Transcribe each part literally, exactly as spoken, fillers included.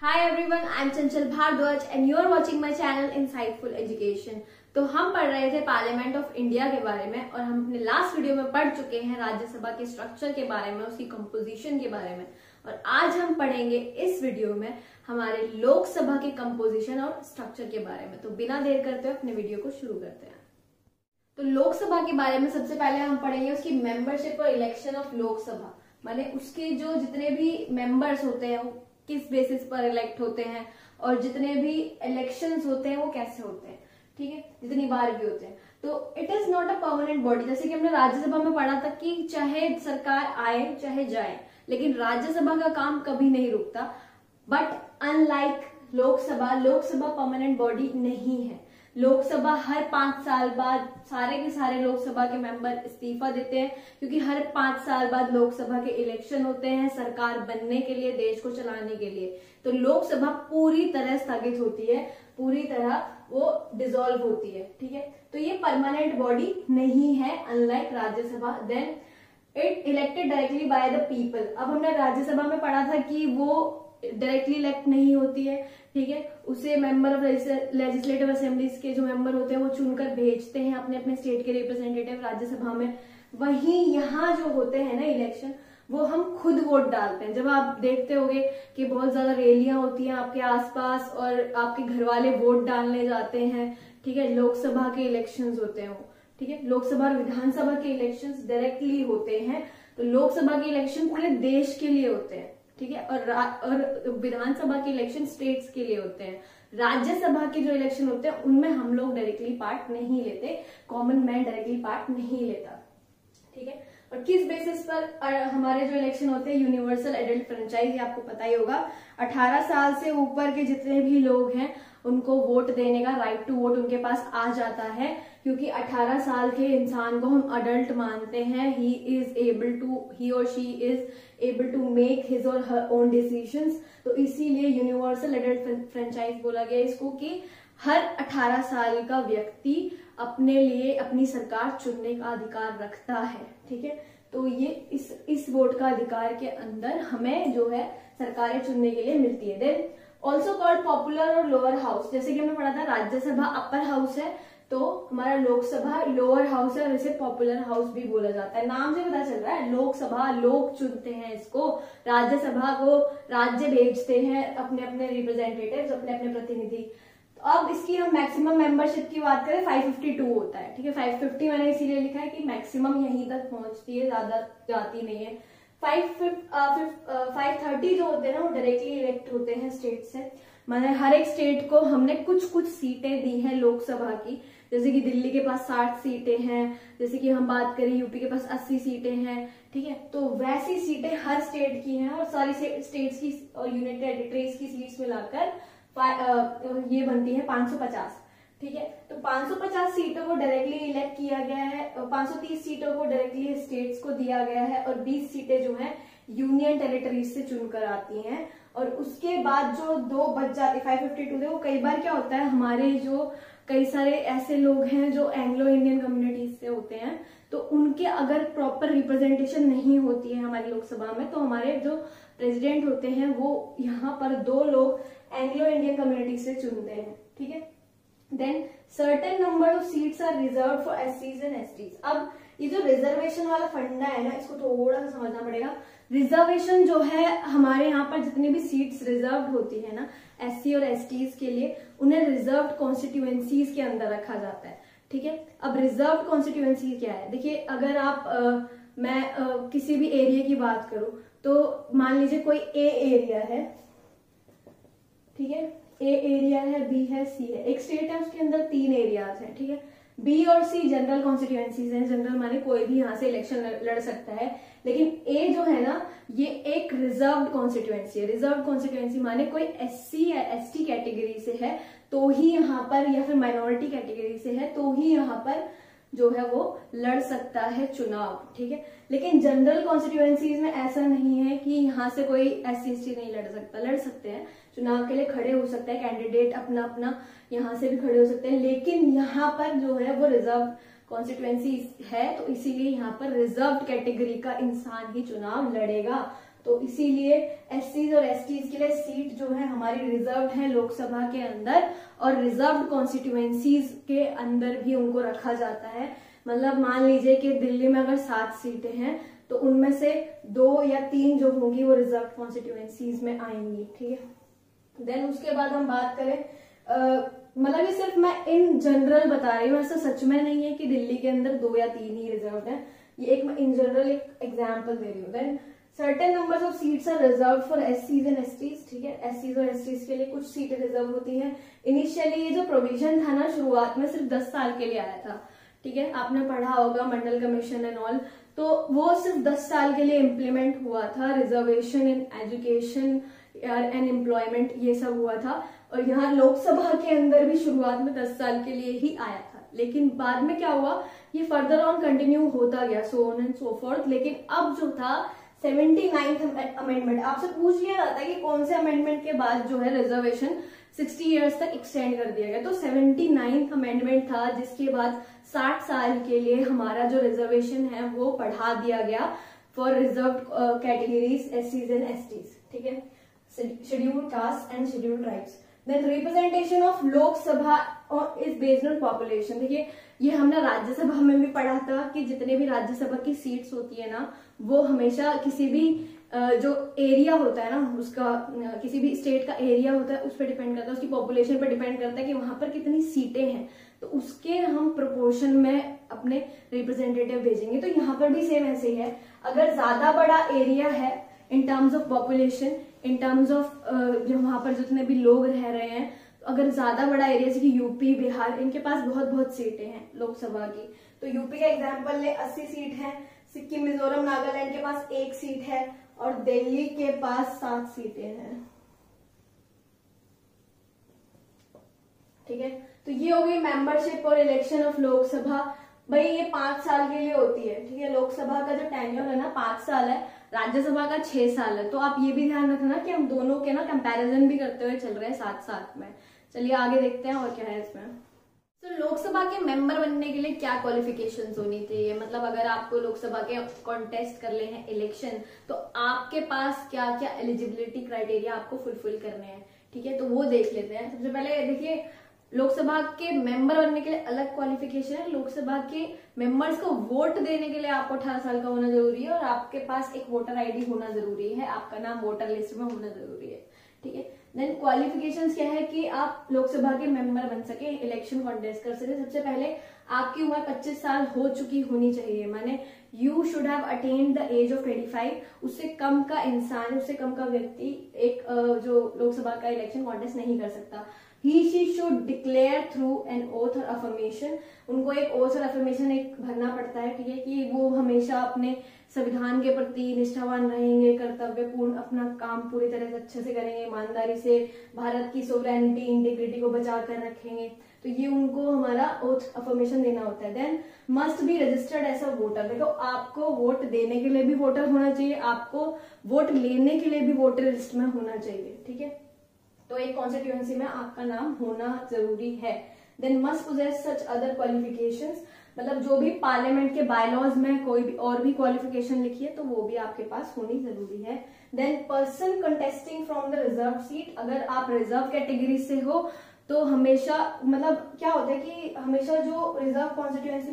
Hi everyone, I'm Chanchal Bhardwaj and you are watching my channel Insightful Education। तो हम पढ़ रहे थे पार्लियामेंट ऑफ इंडिया के बारे में और हम अपने लास्ट वीडियो में पढ़ चुके हैं राज्यसभा के स्ट्रक्चर के बारे में, उसकी कंपोजिशन के बारे में। और आज हम पढ़ेंगे इस वीडियो में हमारे लोकसभा के कंपोजिशन और स्ट्रक्चर के बारे में। तो बिना देर करते हुए अपने वीडियो को शुरू करते हैं। तो लोकसभा के बारे में सबसे पहले हम पढ़ेंगे उसकी मेंबरशिप और इलेक्शन ऑफ लोकसभा, माने उसके जो जितने भी मेंबर्स होते हैं वो किस बेसिस पर इलेक्ट होते हैं और जितने भी इलेक्शंस होते हैं वो कैसे होते हैं, ठीक है, जितनी बार भी होते हैं। तो it is not a permanent body. जैसे कि हमने राज्यसभा में पढ़ा था कि चाहे सरकार आए चाहे जाए, लेकिन राज्यसभा का काम कभी नहीं रुकता। But unlike Lok Sabha, Lok Sabha permanent body नहीं है। लोकसभा हर पांच साल बाद सारे के सारे लोकसभा के मेंबर इस्तीफा देते हैं, क्योंकि हर पांच साल बाद लोकसभा के इलेक्शन होते हैं सरकार बनने के लिए, देश को चलाने के लिए। तो लोकसभा पूरी तरह स्थगित होती है, पूरी तरह वो डिसॉल्व होती है, ठीक है। तो ये परमानेंट बॉडी नहीं है unlike Rajya Sabha. Then it elected directly by the people. अब हमने राज्यसभा में पढ़ा था कि वो डायरेक्टली इलेक्ट नहीं होती है, ठीक है, उसे मेंबर ऑफ लेजिस्लेटिव असेंबलीज के जो मेंबर होते हैं वो चुनकर भेजते हैं अपने अपने स्टेट के रिप्रेजेंटेटिव राज्यसभा में। वहीं यहाँ जो होते हैं ना इलेक्शन, वो हम खुद वोट डालते हैं। जब आप देखते होंगे कि बहुत ज्यादा रैलियां होती हैं आपके आसपास और आपके घर वाले वोट डालने जाते हैं, ठीक है, लोकसभा के इलेक्शंस होते हैं वो, ठीक है, लोकसभा और विधानसभा के इलेक्शंस डायरेक्टली होते हैं। तो लोकसभा के इलेक्शन पूरे देश के लिए होते हैं, ठीक है, और और विधानसभा के इलेक्शन स्टेट्स के लिए होते हैं। राज्यसभा के जो इलेक्शन होते हैं उनमें हम लोग डायरेक्टली पार्ट नहीं लेते, कॉमन मैन डायरेक्टली पार्ट नहीं लेता, ठीक है। और किस बेसिस पर हमारे जो इलेक्शन होते हैं, यूनिवर्सल एडल्ट फ्रेंचाइज, आपको पता ही होगा, अठारह साल से ऊपर के जितने भी लोग हैं उनको वोट देने का राइट टू वोट उनके पास आ जाता है, क्योंकि अठारह साल के इंसान को हम अडल्ट मानते हैं। He is able to he और she is able to make his और हर ओन डिसीजंस। तो इसीलिए यूनिवर्सल एडल्ट फ्रेंचाइज बोला गया इसको, कि हर अठारह साल का व्यक्ति अपने लिए अपनी सरकार चुनने का अधिकार रखता है, ठीक है। तो ये इस इस वोट का अधिकार के अंदर हमें जो है सरकारें चुनने के लिए मिलती है। देन ऑल्सो कॉल्ड पॉपुलर और लोअर हाउस। जैसे कि हमने पढ़ा था राज्यसभा अपर हाउस है, तो हमारा लोकसभा लोअर हाउस है और इसे पॉपुलर हाउस भी बोला जाता है। नाम से पता चल रहा है, लोकसभा लोग चुनते हैं इसको, राज्यसभा को राज्य भेजते हैं अपने अपने रिप्रेजेंटेटिव्स, अपने अपने प्रतिनिधि। तो अब इसकी हम मैक्सिमम मेंबरशिप की बात करें, पाँच सौ बावन होता है, ठीक है। पाँच सौ पचास मैंने इसीलिए लिखा है कि मैक्सिमम यहीं तक पहुंचती है, ज्यादा जाती नहीं है। फाइव थर्टी जो होते हैं ना वो डायरेक्टली इलेक्ट होते हैं स्टेट से, माने हर एक स्टेट को हमने कुछ कुछ सीटें दी हैं लोकसभा की। जैसे कि दिल्ली के पास साठ सीटें हैं, जैसे कि हम बात करें यूपी के पास अस्सी सीटें हैं, ठीक है। तो वैसी सीटें हर स्टेट की हैं और सारी स्टेट्स की और यूनियन टेरिटरीज की सीट्स मिलाकर ये बनती है पाँच सौ पचास, ठीक है। तो पाँच सौ पचास सीटों को डायरेक्टली इलेक्ट किया गया है, पाँच सौ तीस सीटों को डायरेक्टली स्टेट्स को दिया गया है और बीस सीटें जो हैं यूनियन टेरिटरीज से चुनकर आती हैं। और उसके बाद जो दो बच जाती फाइव फिफ्टी टू थे, वो कई बार क्या होता है, हमारे जो कई सारे ऐसे लोग हैं जो एंग्लो इंडियन कम्युनिटीज से होते हैं, तो उनके अगर प्रॉपर रिप्रेजेंटेशन नहीं होती है हमारी लोकसभा में, तो हमारे जो प्रेसिडेंट होते हैं वो यहाँ पर दो लोग एंग्लो इंडियन कम्युनिटी से चुनते हैं, ठीक है। Then certain number of seats are reserve for एससीज एंड एसटीज। अब ये जो रिजर्वेशन वाला फंडा है ना, इसको थोड़ा सा समझना पड़ेगा। रिजर्वेशन जो है, हमारे यहाँ पर जितनी भी सीट्स रिजर्व होती है ना एससी और एसटीज के लिए, उन्हें रिजर्व कॉन्स्टिट्यूएंसीज के अंदर रखा जाता है, ठीक है। अब रिजर्व कॉन्स्टिट्यूएंसी क्या है, देखिए, अगर आप आ, मैं आ, किसी भी एरिया की बात करूं, तो मान लीजिए कोई ए एरिया है, ठीक है, ए एरिया है, बी है, सी है। एक स्टेट है उसके अंदर तीन एरियाज हैं, ठीक है। बी और सी जनरल कॉन्स्टिट्यूएंसीज हैं, जनरल माने कोई भी यहाँ से इलेक्शन लड़ सकता है। लेकिन ए जो है ना, ये एक रिजर्व्ड कॉन्स्टिट्यूएंसी है। रिजर्व्ड कॉन्स्टिट्यूएंसी माने कोई एससी या एसटी कैटेगरी से है तो ही यहाँ पर, या फिर माइनॉरिटी कैटेगरी से है तो ही यहाँ पर जो है वो लड़ सकता है चुनाव, ठीक है। लेकिन जनरल कॉन्स्टिट्यूएंसीज में ऐसा नहीं है कि यहाँ से कोई एससी एसटी नहीं लड़ सकता, लड़ सकते हैं, चुनाव के लिए खड़े हो सकते हैं कैंडिडेट, अपना अपना यहाँ से भी खड़े हो सकते हैं। लेकिन यहाँ पर जो है वो रिजर्व कॉन्स्टिट्यूएंसी है, तो इसीलिए यहाँ पर रिजर्व कैटेगरी का इंसान ही चुनाव लड़ेगा। तो इसीलिए एससीज और एसटीज के लिए सीट जो है हमारी रिजर्व है लोकसभा के अंदर, और रिजर्व कॉन्स्टिट्यूएंसीज के अंदर भी उनको रखा जाता है। मतलब मान लीजिए कि दिल्ली में अगर सात सीटें हैं तो उनमें से दो या तीन जो होंगी वो रिजर्व कॉन्स्टिट्यूएंसीज में आएंगी, ठीक है। देन उसके बाद हम बात करें, मतलब ये सिर्फ मैं इन जनरल बता रही हूँ, ऐसा सच में नहीं है कि दिल्ली के अंदर दो या तीन ही रिजर्व है, ये एक मैं इन जनरल एक एग्जाम्पल दे रही हूँ। Then certain numbers of seats are reserve for एससीज एंड एसटीज, ठीक है। एससीज और एसटीज के लिए कुछ सीटें रिजर्व होती हैं। इनिशियली ये जो प्रोविजन था ना शुरुआत में सिर्फ दस साल के लिए आया था, ठीक है, आपने पढ़ा होगा मंडल कमीशन एंड ऑल, तो वो सिर्फ दस साल के लिए इम्प्लीमेंट हुआ था। Reservation in education and employment ये सब हुआ था, और यहाँ लोकसभा के अंदर भी शुरुआत में दस साल के लिए ही आया था, लेकिन बाद में क्या हुआ, ये फर्दर ऑन कंटिन्यू होता गया, so on and so forth. लेकिन अब जो था सेवेंटी नाइन्थ अमेंडमेंट, आपसे पूछ लिया जाता है कि कौन से अमेंडमेंट के बाद जो है रिजर्वेशन सिक्सटी इयर्स तक एक्सटेंड कर दिया गया, तो सेवेंटी नाइन्थ अमेंडमेंट था, जिसके बाद साठ साल के लिए हमारा जो रिजर्वेशन है वो बढ़ा दिया गया फॉर रिजर्व कैटेगरीज एससीज एंड एसटीज, ठीक है, scheduled caste and scheduled tribes. Then representation of Lok Sabha is based on population. देखिए ये हमने राज्यसभा में भी पढ़ा था कि जितने भी राज्यसभा की सीट्स होती है ना वो हमेशा किसी भी जो एरिया होता है ना उसका, किसी भी स्टेट का एरिया होता है उस पर डिपेंड करता है, उसकी पॉपुलेशन पर डिपेंड करता है कि वहां पर कितनी सीटें हैं, तो उसके हम प्रोपोर्शन में अपने रिप्रेजेंटेटिव भेजेंगे। तो यहाँ पर भी सेम ऐसे ही है, अगर ज्यादा बड़ा एरिया है in terms of population, in terms of जो वहां पर जितने भी लोग रह रहे हैं, तो अगर ज्यादा बड़ा एरिया जैसे कि यूपी बिहार, इनके पास बहुत बहुत सीटें हैं लोकसभा की, तो यूपी का एग्जाम्पल ले अस्सी सीट है, सिक्किम मिजोरम नागालैंड के पास एक सीट है, और दिल्ली के पास सात सीटें हैं, ठीक है। तो ये हो गई मेंबरशिप और इलेक्शन ऑफ लोकसभा। भाई ये पांच साल के लिए होती है, ठीक है, लोकसभा का जो टेन्योर है ना पांच साल है, राज्यसभा का छह साल है, तो आप ये भी ध्यान रखना कि हम दोनों के ना कंपैरिजन भी करते हुए चल रहे हैं साथ साथ में। चलिए आगे देखते हैं और क्या है इसमें। तो so, लोकसभा के मेंबर बनने के लिए क्या क्वालिफिकेशंस होनी चाहिए, मतलब अगर आपको लोकसभा के कॉन्टेस्ट कर ले हैं इलेक्शन, तो आपके पास क्या क्या एलिजिबिलिटी क्राइटेरिया आपको फुलफिल करने हैं, ठीक है, तो वो देख लेते हैं। सबसे पहले देखिए लोकसभा के मेंबर बनने के लिए अलग क्वालिफिकेशन है। लोकसभा के मेंबर्स को वोट देने के लिए आपको अठारह साल का होना जरूरी है, और आपके पास एक वोटर आईडी होना जरूरी है, आपका नाम वोटर लिस्ट में होना जरूरी है, ठीक है। देन क्वालिफिकेशंस क्या है कि आप लोकसभा के मेंबर बन सके, इलेक्शन कॉन्टेस्ट कर सके। सबसे पहले आपकी उम्र पच्चीस साल हो चुकी होनी चाहिए, माने you should have attend the age of twenty five. उससे कम का इंसान, उससे कम का व्यक्ति एक जो लोकसभा का इलेक्शन कॉन्टेस्ट नहीं कर सकता। He she should declare through an oath or affirmation। उनको एक oath और affirmation एक भरना पड़ता है, ठीक है, कि वो हमेशा अपने संविधान के प्रति निष्ठावान रहेंगे, कर्तव्य पूर्ण अपना काम पूरी तरह से अच्छे से करेंगे, ईमानदारी से भारत की सोवरेनिटी इंटीग्रिटी को बचा कर रखेंगे, तो ये उनको हमारा ओथ अफर्मेशन देना होता है। Then must be registered as a voter. देखो आपको वोट देने के लिए भी वोटर होना चाहिए, आपको वोट लेने के लिए भी वोटर लिस्ट में होना चाहिए, ठीक है, तो एक कॉन्स्टिट्यूएंसी में आपका नाम होना जरूरी है। Then must possess such other qualifications, मतलब जो भी पार्लियामेंट के बायलॉज में कोई भी और भी क्वालिफिकेशन लिखी है तो वो भी आपके पास होनी जरूरी है। Then person contesting from the reserve seat, अगर आप रिजर्व कैटेगरी से हो तो हमेशा मतलब क्या होता है कि हमेशा जो रिजर्व कॉन्स्टिट्यूएंसी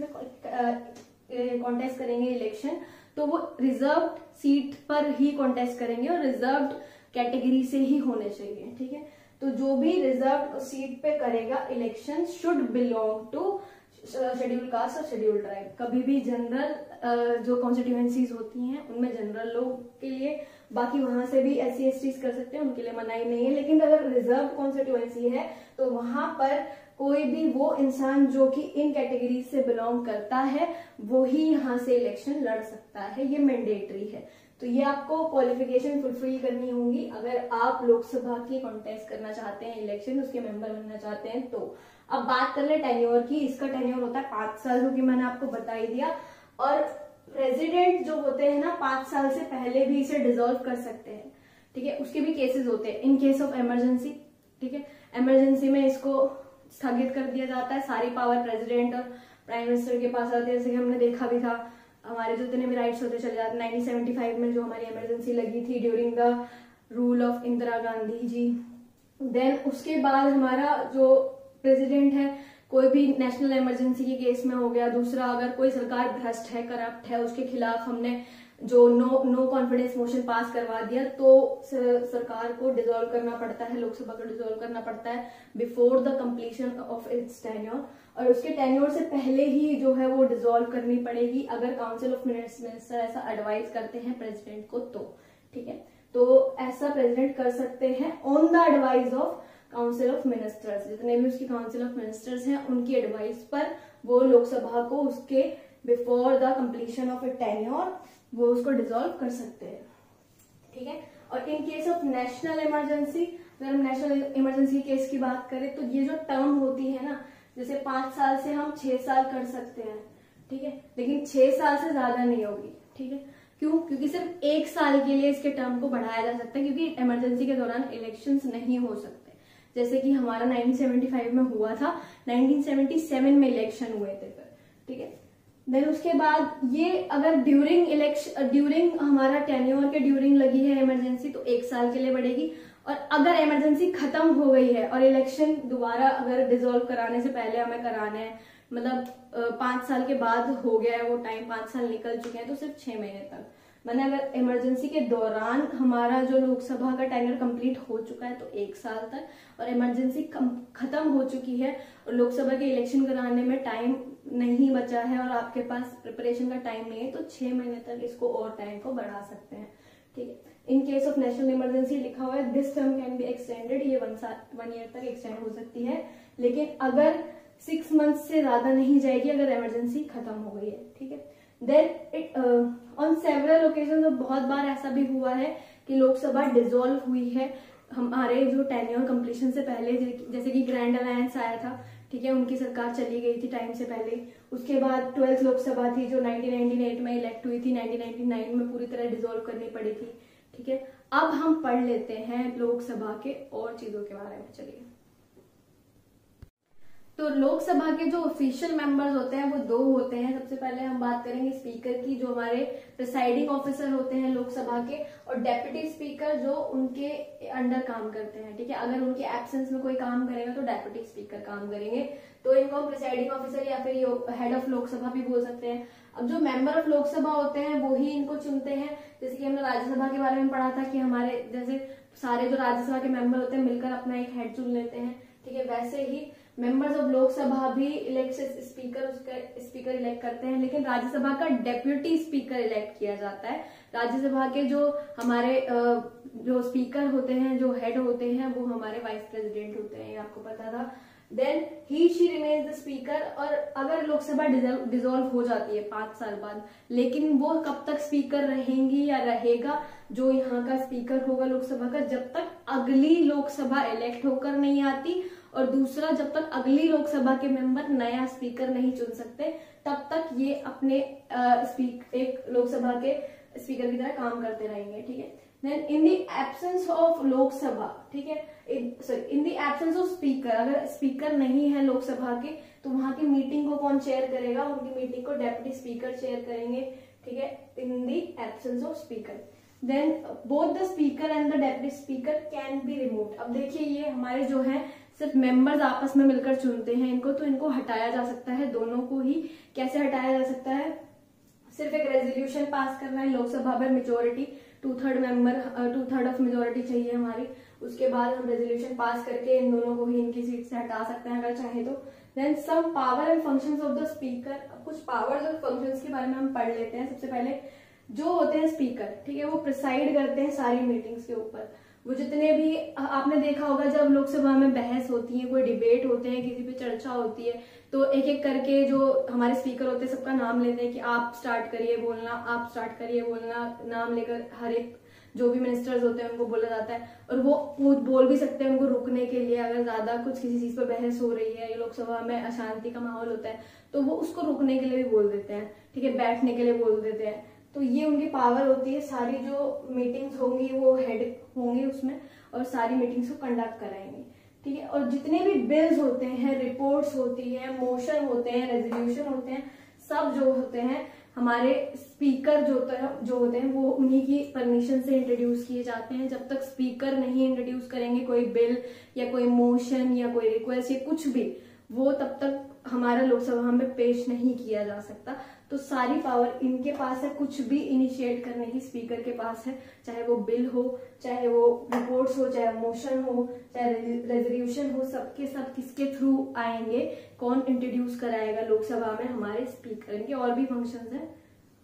में कॉन्टेस्ट करेंगे इलेक्शन, तो वो रिजर्व सीट पर ही कॉन्टेस्ट करेंगे और रिजर्व कैटेगरी से ही होने चाहिए, ठीक है। तो जो भी रिजर्व सीट पे करेगा election should belong to schedule caste और शेड्यूल ट्राइब। कभी भी जनरल जो कॉन्स्टिट्यूएंसीज होती हैं उनमें जनरल लोग के लिए, बाकी वहां से भी एस सी एस टी कर सकते हैं, उनके लिए मनाही नहीं है, लेकिन अगर रिजर्व कॉन्स्टिट्यूएंसी है तो वहां पर कोई भी वो इंसान जो कि इन कैटेगरी से बिलोंग करता है वो ही यहाँ से इलेक्शन लड़ सकता है, ये मैंडेटरी है। तो ये आपको क्वालिफिकेशन फुलफिल करनी होगी अगर आप लोकसभा की कॉन्टेस्ट करना चाहते हैं इलेक्शन, उसके मेंबर बनना चाहते हैं तो। अब बात कर ले टेन्योर की, इसका टेन्योर होता है पांच साल, जो कि मैंने आपको बता ही दिया। और प्रेसिडेंट जो होते हैं ना पांच साल से पहले भी इसे डिसॉल्व कर सकते हैं, ठीक है, उसके भी केसेस होते हैं इन केस ऑफ इमरजेंसी, ठीक है। इमरजेंसी में इसको स्थगित कर दिया जाता है, सारी पावर प्रेसिडेंट और प्राइम मिनिस्टर के पास आती है, जैसे कि हमने देखा भी था हमारे जो जितने भी राइट्स होते चले जाते। नाइनटीन सेवेंटी फाइव में जो हमारी इमरजेंसी लगी थी during the rule of Indira Gandhi ji. देन उसके बाद हमारा जो प्रेसिडेंट है, कोई भी नेशनल इमरजेंसी के केस में हो गया। दूसरा, अगर कोई सरकार भ्रष्ट है, करप्ट है, उसके खिलाफ हमने जो no no confidence motion pass करवा दिया तो सर, सरकार को डिसॉल्व करना पड़ता है, लोकसभा को डिसॉल्व करना पड़ता है before the completion of its tenure. और उसके टेन्योर से पहले ही जो है वो डिसॉल्व करनी पड़ेगी अगर काउंसिल ऑफ मिनिस्टर ऐसा एडवाइज करते हैं प्रेसिडेंट को तो, ठीक है। तो ऐसा प्रेसिडेंट कर सकते हैं on the advice of council of ministers. जितने भी उसकी काउंसिल ऑफ मिनिस्टर्स हैं उनकी एडवाइस पर वो लोकसभा को उसके before the completion of a tenure वो उसको डिसॉल्व कर सकते हैं, ठीक है। और in case of national emergency, अगर हम नेशनल इमरजेंसी केस की बात करें तो ये जो टर्म होती है ना, जैसे पांच साल से हम छह साल कर सकते हैं, ठीक है, लेकिन छह साल से ज्यादा नहीं होगी, ठीक है। क्यों? क्योंकि सिर्फ एक साल के लिए इसके टर्म को बढ़ाया जा सकता है, क्योंकि इमरजेंसी के दौरान इलेक्शंस नहीं हो सकते, जैसे कि हमारा नाइनटीन सेवेंटी फाइव में हुआ था, नाइनटीन सेवेंटी सेवन में इलेक्शन हुए थे फिर, ठीक है। देन उसके बाद ये अगर ड्यूरिंग इलेक्शन ड्यूरिंग हमारा टेन्योर के ड्यूरिंग लगी है इमरजेंसी तो एक साल के लिए बढ़ेगी। और अगर इमरजेंसी खत्म हो गई है और इलेक्शन दोबारा अगर डिसॉल्व कराने से पहले हमें कराना है, मतलब पांच साल के बाद हो गया है वो टाइम, पांच साल निकल चुके हैं, तो सिर्फ छह महीने तक। मैंने अगर इमरजेंसी के दौरान हमारा जो लोकसभा का टेन्योर कंप्लीट हो चुका है तो एक साल तक, और इमरजेंसी खत्म हो चुकी है और लोकसभा के इलेक्शन कराने में टाइम नहीं बचा है और आपके पास प्रिपरेशन का टाइम नहीं है तो छह महीने तक इसको और टाइम को बढ़ा सकते हैं, ठीक है। In case of national emergency लिखा हुआ है this term can be extended, ये वन साल वन ईयर तक एक्सटेंड हो सकती है, लेकिन अगर सिक्स मंथ से ज्यादा नहीं जाएगी अगर इमरजेंसी खत्म हो गई है, ठीक है। Then it on several occasion, बहुत बार ऐसा भी हुआ है कि लोकसभा डिसॉल्व हुई है हमारे जो टेन्योर कंप्लीशन से पहले, जैसे कि ग्रैंड अलायंस आया था, ठीक है, उनकी सरकार चली गई थी टाइम से पहले। उसके बाद ट्वेल्थ लोकसभा थी जो नाइनटीन नाइंटी एट में इलेक्ट हुई थी, नाइनटीन नाइंटी नाइन में पूरी तरह डिसॉल्व करनी पड़ी थी, ठीक है। अब हम पढ़ लेते हैं लोकसभा के और चीजों के बारे में, चलिए। तो लोकसभा के जो ऑफिशियल मेंबर्स होते हैं वो दो होते हैं। सबसे पहले हम बात करेंगे स्पीकर की, जो हमारे प्रिसाइडिंग ऑफिसर होते हैं लोकसभा के, और डेप्यूटी स्पीकर जो उनके अंडर काम करते हैं, ठीक है। अगर उनके एब्सेंस में कोई काम करेगा तो डेप्यूटी स्पीकर काम करेंगे, तो इनको हम प्रिसाइडिंग ऑफिसर या फिर हेड ऑफ लोकसभा भी बोल सकते हैं। अब जो मेंबर ऑफ लोकसभा होते हैं वो ही इनको चुनते हैं, जैसे कि हमने राज्यसभा के बारे में पढ़ा था कि हमारे जैसे सारे जो राज्यसभा के मेंबर होते हैं मिलकर अपना एक हेड चुन लेते हैं, ठीक है। वैसे ही मेंबर्स ऑफ लोकसभा भी इलेक्ट स्पीकर उसका स्पीकर इलेक्ट करते हैं, लेकिन राज्यसभा का डेप्यूटी स्पीकर इलेक्ट किया जाता है। राज्यसभा के जो हमारे जो स्पीकर होते हैं, जो हेड होते हैं, वो हमारे वाइस प्रेसिडेंट होते हैं, ये आपको पता था। Then he she remains the speaker, और अगर लोकसभा डिसॉल्व हो जाती है पांच साल बाद, लेकिन वो कब तक स्पीकर रहेंगी या रहेगा, जो यहाँ का स्पीकर होगा लोकसभा का, जब तक अगली लोकसभा इलेक्ट होकर नहीं आती, और दूसरा जब तक अगली लोकसभा के मेंबर नया स्पीकर नहीं चुन सकते तब तक ये अपने आ, स्पीक एक लोकसभा के स्पीकर की तरह काम करते रहेंगे, ठीक है। Then in the absence of Lok Sabha, ठीक है, sorry in the absence of speaker, अगर स्पीकर नहीं है लोकसभा के तो वहां की मीटिंग को कौन चेयर करेगा, उनकी मीटिंग को डेप्यूटी स्पीकर चेयर करेंगे, ठीक है, in the absence of speaker. Then both the speaker and the deputy speaker can be removed. अब देखिए ये हमारे जो है सिर्फ मेंबर्स आपस में मिलकर चुनते हैं इनको, तो इनको हटाया जा सकता है, दोनों को ही। कैसे हटाया जा सकता है? सिर्फ एक रेजोल्यूशन पास करना है, लोकसभा में majority two third member two third of majority चाहिए हमारी, उसके बाद हम रेजोल्यूशन पास करके इन दोनों को ही इनकी सीट से हटा सकते हैं अगर चाहे तो। Then some power and functions of the speaker, कुछ पावर्स और फंक्शंस के बारे में हम पढ़ लेते हैं। सबसे पहले जो होते हैं स्पीकर, ठीक है, वो प्रिसाइड करते हैं सारी मीटिंग्स के ऊपर। वो जितने भी आपने देखा होगा जब लोकसभा में बहस होती है, कोई डिबेट होते हैं, किसी पे चर्चा होती है, तो एक एक करके जो हमारे स्पीकर होते हैं सबका नाम लेते हैं कि आप स्टार्ट करिए बोलना, आप स्टार्ट करिए बोलना, नाम लेकर हर एक जो भी मिनिस्टर्स होते हैं उनको बोला जाता है। और वो, वो बोल भी सकते हैं उनको रुकने के लिए, अगर ज्यादा कुछ किसी चीज पर बहस हो रही है, लोकसभा में अशांति का माहौल होता है तो वो उसको रुकने के लिए भी बोल देते हैं, ठीक है, बैठने के लिए बोल देते हैं। तो ये उनकी पावर होती है। सारी जो मीटिंग्स होंगी वो हेड होंगे उसमें और सारी मीटिंग्स को कंडक्ट कराएंगे, ठीक है। और जितने भी बिल्स होते हैं, रिपोर्ट्स होती है, मोशन होते हैं, रेजोल्यूशन होते हैं, सब जो होते हैं हमारे स्पीकर जो जो होते हैं वो उन्हीं की परमिशन से इंट्रोड्यूस किए जाते हैं। जब तक स्पीकर नहीं इंट्रोड्यूस करेंगे कोई बिल या कोई मोशन या कोई रिक्वेस्ट या कुछ भी, वो तब तक हमारा लोकसभा में पेश नहीं किया जा सकता। तो सारी पावर इनके पास है, कुछ भी इनिशिएट करने की स्पीकर के पास है, चाहे वो बिल हो, चाहे वो रिपोर्ट्स हो, चाहे मोशन हो, चाहे रेजोल्यूशन हो, सबके सब किसके थ्रू आएंगे, कौन इंट्रोड्यूस कराएगा लोकसभा में, हमारे स्पीकर। इनके और भी फंक्शंस हैं,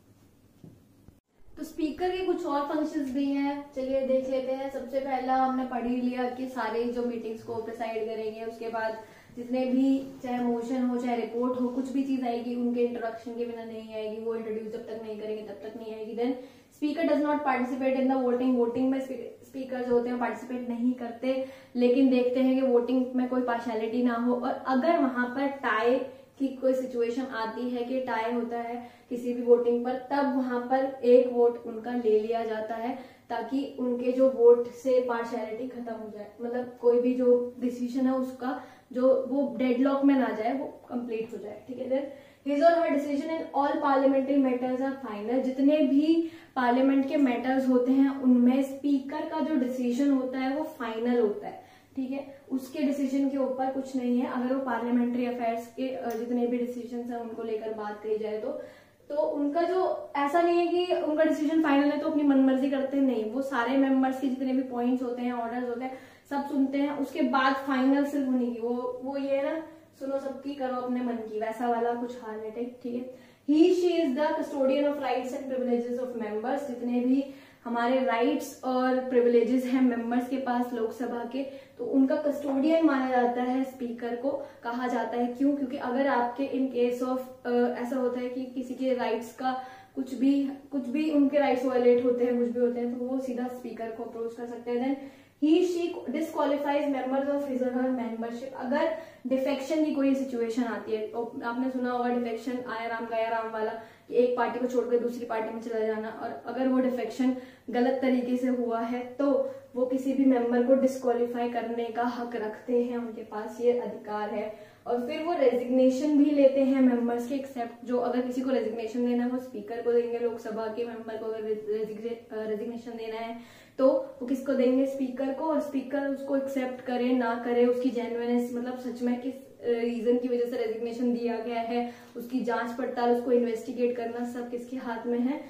तो स्पीकर के कुछ और फंक्शंस भी हैं, चलिए देख लेते हैं। सबसे पहला हमने पढ़ ही लिया कि सारे जो मीटिंग्स को प्रिसाइड करेंगे, उसके बाद जितने भी चाहे मोशन हो चाहे रिपोर्ट हो, कुछ भी चीज आएगी उनके इंट्रोडक्शन के बिना नहीं आएगी, वो इंट्रोड्यूस जब तक नहीं करेंगे तब तक नहीं आएगी। Then speaker does not participate in the voting, voting में स्पीकर जो होते हैं पार्टिसिपेट नहीं करते, लेकिन देखते हैं कि वोटिंग में कोई पार्शियलिटी ना हो। और अगर वहां पर टाई की कोई सिचुएशन आती है कि टाई होता है किसी भी वोटिंग पर, तब वहां पर एक वोट उनका ले लिया जाता है ताकि उनके जो वोट से पार्शियलिटी खत्म हो जाए, मतलब कोई भी जो डिसीजन है उसका जो वो डेडलॉक में ना जाए, वो कंप्लीट हो जाए, ठीक है। देन हिज और her decision in all parliamentary matters are final, जितने भी पार्लियामेंट के मैटर्स होते हैं उनमें स्पीकर का जो डिसीजन होता है वो फाइनल होता है, ठीक है। उसके डिसीजन के ऊपर कुछ नहीं है। अगर वो पार्लियामेंट्री अफेयर्स के जितने भी डिसीजन है उनको लेकर बात करी जाए तो तो उनका जो ऐसा नहीं है कि उनका डिसीजन फाइनल है तो अपनी मनमर्जी करते हैं, नहीं, वो सारे मेंबर्स के जितने भी पॉइंट्स होते हैं, ऑर्डर्स होते हैं, सब सुनते हैं, उसके बाद फाइनल सिर्फ होने की वो वो ये है ना, सुनो सबकी करो अपने मन की, वैसा वाला कुछ हाल है, ठीक है। He she is the custodian of rights and privileges of members, जितने भी हमारे राइट्स और प्रिविलेजेस हैं मेंबर्स के पास लोकसभा के, तो उनका कस्टोडियन माना जाता है, स्पीकर को कहा जाता है। क्यों? क्योंकि अगर आपके इन केस ऑफ ऐसा होता है कि किसी के राइट्स का कुछ भी कुछ भी उनके राइट्स वायलेट होते हैं, कुछ भी होते हैं, तो वो सीधा स्पीकर को अप्रोच कर सकते हैं। Then he she disqualifies members of his और हर मेंबरशिप, अगर डिफेक्शन की कोई सिचुएशन आती है, तो आपने सुना होगा डिफेक्शन आया राम गया राम वाला, कि एक पार्टी को छोड़कर दूसरी पार्टी में चला जाना, और अगर वो डिफेक्शन गलत तरीके से हुआ है तो वो किसी भी मेंबर को डिस्क्वालीफाई करने का हक रखते हैं, उनके पास ये अधिकार है। और फिर वो रेजिग्नेशन भी लेते हैं मेंबर्स के, एक्सेप्ट जो अगर किसी को रेजिग्नेशन देना है वो स्पीकर को देंगे, लोकसभा के मेंबर को अगर रेजिग्नेशन देना है तो वो किसको देंगे, स्पीकर को, और स्पीकर उसको एक्सेप्ट करे ना करे, उसकी जेन्युइननेस, मतलब सच में किस रीजन की वजह से रेजिग्नेशन दिया गया है, उसकी जांच पड़ताल, उसको इन्वेस्टिगेट करना सब किसके हाथ में है,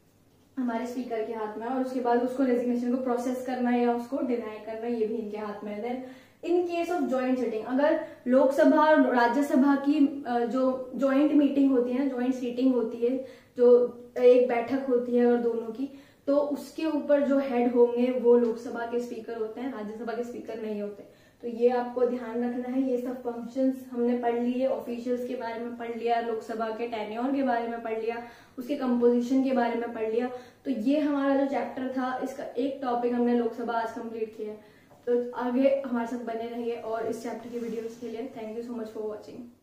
हमारे स्पीकर के हाथ में। और उसके बाद उसको रेजिग्नेशन को प्रोसेस करना या उसको डिनाई करना, ये भी इनके हाथ में है। Then in case of joint sitting, अगर लोकसभा और राज्यसभा की जो ज्वाइंट मीटिंग होती है, ज्वाइंट सीटिंग होती है, जो एक बैठक होती है और दोनों की, तो उसके ऊपर जो हेड होंगे वो लोकसभा के स्पीकर होते हैं, राज्यसभा के स्पीकर नहीं होते। तो ये आपको ध्यान रखना है। ये सब फंक्शंस हमने पढ़ लिए, ऑफिशियल्स के बारे में पढ़ लिया, लोकसभा के टेन्योर के बारे में पढ़ लिया, उसके कंपोजिशन के बारे में पढ़ लिया। तो ये हमारा जो चैप्टर था, इसका एक टॉपिक हमने लोकसभा आज कंप्लीट किया। तो आगे हमारे साथ बने रहिए और इस चैप्टर की वीडियोस के लिए thank you so much for watching.